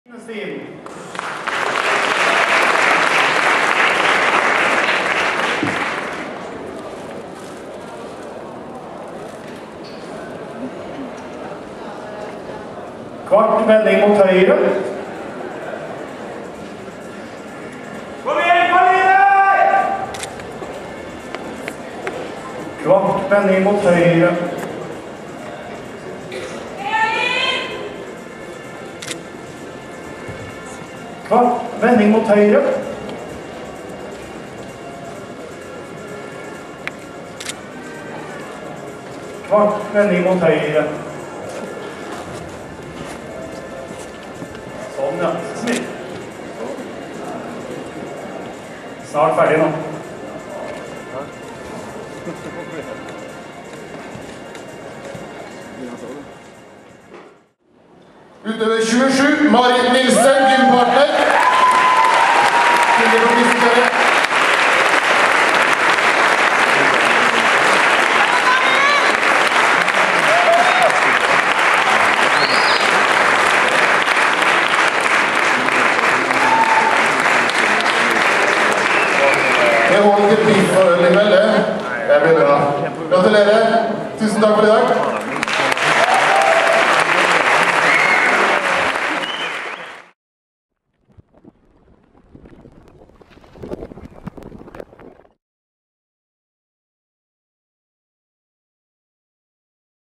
Nilsen. Kvart vending mot høyre. Kom igjen, Marit! Kvart vending mot høyre. Kvart vending mot høyre. Kvart vending mot høyre. Sånn, ja. Smitt. Snart ferdig nå. Utøver 27, Marit Nilsen, gympartner. Tidligere publisitere. Jeg holder ikke pris for øl i kveld, det blir bra. Gratulerer. Tusen takk for i dag.